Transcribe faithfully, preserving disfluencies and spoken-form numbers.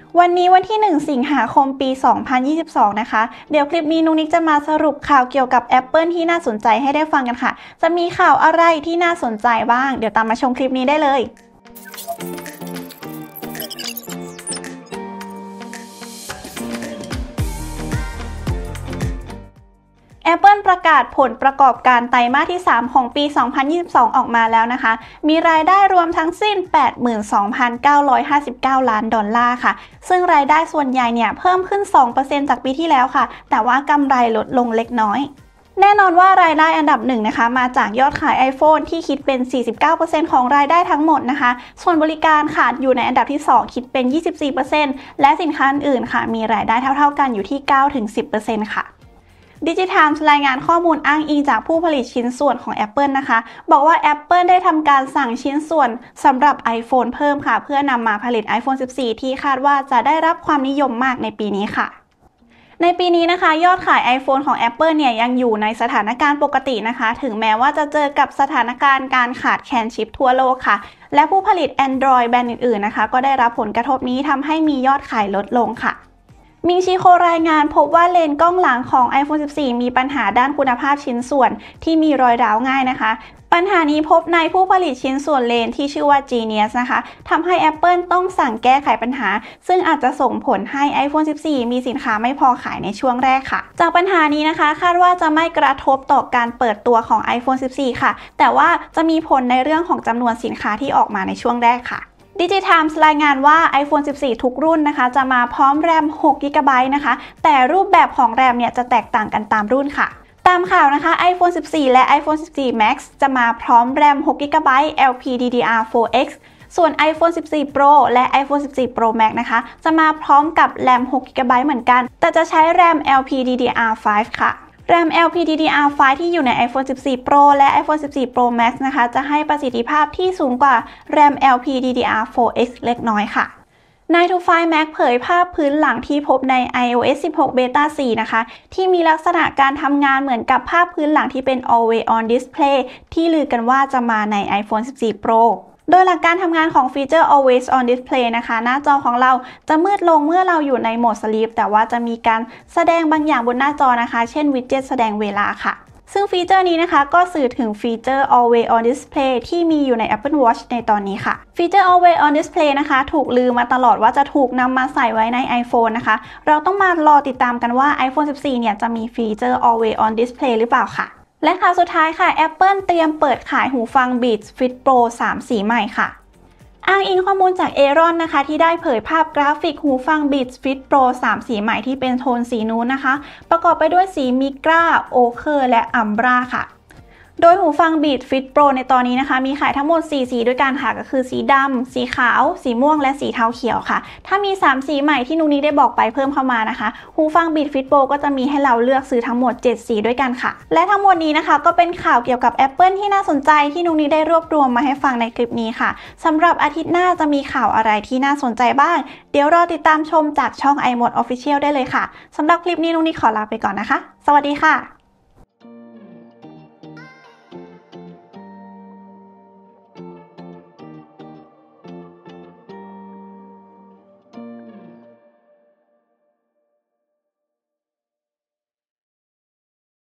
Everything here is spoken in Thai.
วันนี้วันที่หนึ่งสิงหาคมปีสองพันยี่สิบสองนะคะเดี๋ยวคลิปนี้นุ๊กนิกจะมาสรุปข่าวเกี่ยวกับ Apple ที่น่าสนใจให้ได้ฟังกันค่ะจะมีข่าวอะไรที่น่าสนใจบ้างเดี๋ยวตามมาชมคลิปนี้ได้เลยApple ประกาศผลประกอบการไตรมาสที่สามของปีสองพันยี่สิบสองออกมาแล้วนะคะมีรายได้รวมทั้งสิ้น แปดหมื่นสองพันเก้าร้อยห้าสิบเก้า ล้านดอลลาร์ค่ะซึ่งรายได้ส่วนใหญ่เนี่ยเพิ่มขึ้น สองเปอร์เซ็นต์ จากปีที่แล้วค่ะแต่ว่ากำไรลดลงเล็กน้อยแน่นอนว่ารายได้อันดับหนึ่งนะคะมาจากยอดขาย iPhone ที่คิดเป็น สี่สิบเก้าเปอร์เซ็นต์ ของรายได้ทั้งหมดนะคะส่วนบริการค่ะอยู่ในอันดับที่สองคิดเป็น ยี่สิบสี่เปอร์เซ็นต์ และสินค้าอื่นค่ะมีรายได้เท่าๆกันอยู่ที่ เก้าถึงสิบเปอร์เซ็นต์ ค่ะDigitimes รายงานข้อมูลอ้างอิงจากผู้ผลิตชิ้นส่วนของ Apple นะคะบอกว่า Apple ได้ทำการสั่งชิ้นส่วนสำหรับ iPhone เพิ่มค่ะเพื่อนำมาผลิต iPhone สิบสี่ ที่คาดว่าจะได้รับความนิยมมากในปีนี้ค่ะในปีนี้นะคะยอดขาย iPhone ของ Apple เนี่ยยังอยู่ในสถานการณ์ปกตินะคะถึงแม้ว่าจะเจอกับสถานการณ์การขาดแคลนชิปทั่วโลกค่ะและผู้ผลิต Android แบรนด์อื่นๆนะคะก็ได้รับผลกระทบนี้ทำให้มียอดขายลดลงค่ะมิงชิโครายงานพบว่าเลนส์กล้องหลังของ iPhone สิบสี่ มีปัญหาด้านคุณภาพชิ้นส่วนที่มีรอยร้าวง่ายนะคะปัญหานี้พบในผู้ผลิตชิ้นส่วนเลนส์ที่ชื่อว่า Genius นะคะทำให้ Apple ต้องสั่งแก้ไขปัญหาซึ่งอาจจะส่งผลให้ iPhone สิบสี่ มีสินค้าไม่พอขายในช่วงแรกค่ะจากปัญหานี้นะคะคาดว่าจะไม่กระทบต่อการเปิดตัวของ iPhone สิบสี่ ค่ะแต่ว่าจะมีผลในเรื่องของจำนวนสินค้าที่ออกมาในช่วงแรกค่ะDigitimes รายงานว่า iPhone สิบสี่ ทุกรุ่นนะคะจะมาพร้อมแรม หกกิกะไบต์ นะคะแต่รูปแบบของแรมเนี่ยจะแตกต่างกันตามรุ่นค่ะตามข่าวนะคะ iPhone สิบสี่ และ iPhone สิบสี่ Max จะมาพร้อมแรม หกกิกะไบต์ แอล พี ดี ดี อาร์ โฟร์ เอ็กซ์ ส่วน iPhone สิบสี่ Pro และ iPhone สิบสี่ Pro Max นะคะจะมาพร้อมกับแรม หกกิกะไบต์ เหมือนกันแต่จะใช้แรม แอล พี ดี ดี อาร์ ไฟว์ ค่ะแรม แอล พี ดี ดี อาร์ ไฟว์ ที่อยู่ใน iPhone สิบสี่ Pro และ iPhone สิบสี่ Pro Max นะคะจะให้ประสิทธิภาพที่สูงกว่าแรม แอล พี ดี ดี อาร์ โฟร์ เอ็กซ์ เล็กน้อยค่ะนาย ทูไฟว์ Mac เผยภาพพื้นหลังที่พบใน iOS สิบหก Beta โฟร์ นะคะที่มีลักษณะการทำงานเหมือนกับภาพพื้นหลังที่เป็น Always On Display ที่ลือกันว่าจะมาใน iPhone สิบสี่ Proโดยหลักการทำงานของฟีเจอร์ Always On Display นะคะหน้าจอของเราจะมืดลงเมื่อเราอยู่ในโหมด Sleep แต่ว่าจะมีการแสดงบางอย่างบนหน้าจอนะคะเช่นวิดเจ็ตแสดงเวลาค่ะซึ่งฟีเจอร์นี้นะคะก็สื่อถึงฟีเจอร์ Always On Display ที่มีอยู่ใน Apple Watch ในตอนนี้ค่ะฟีเจอร์ Always On Display นะคะถูกลือมาตลอดว่าจะถูกนำมาใส่ไว้ใน iPhone นะคะเราต้องมารอติดตามกันว่า iPhone สิบสี่ เนี่ยจะมีฟีเจอร์ Always On Display หรือเปล่าค่ะและข่าวสุดท้ายค่ะ Apple เตรียมเปิดขายหูฟัง Beats Fit Pro สาม สีใหม่ค่ะอ้างอิงข้อมูลจาก Aaron นะคะที่ได้เผยภาพกราฟิกหูฟัง Beats Fit Pro สาม สีใหม่ที่เป็นโทนสีนูดนะคะประกอบไปด้วยสีมิกราโอเคอร์และอัมบราค่ะโดยหูฟัง Beats Fit Pro ในตอนนี้นะคะมีขายทั้งหมดสี่สีด้วยกันค่ะก็คือสีดำสีขาวสีม่วงและสีเทาเขียวค่ะถ้ามีสามสีใหม่ที่นุ๊กนิกได้บอกไปเพิ่มเข้ามานะคะหูฟัง Beats Fit Pro ก็จะมีให้เราเลือกซื้อทั้งหมดเจ็ดสีด้วยกันค่ะและทั้งหมดนี้นะคะก็เป็นข่าวเกี่ยวกับ Apple ที่น่าสนใจที่นุ๊กนิกได้รวบรวมมาให้ฟังในคลิปนี้ค่ะสำหรับอาทิตย์หน้าจะมีข่าวอะไรที่น่าสนใจบ้างเดี๋ยวรอติดตามชมจากช่อง iMode Official ได้เลยค่ะสำหรับคลิปนี้นุ๊กนิกขอลาไปก่อนนะคะสวัสดีค่ะ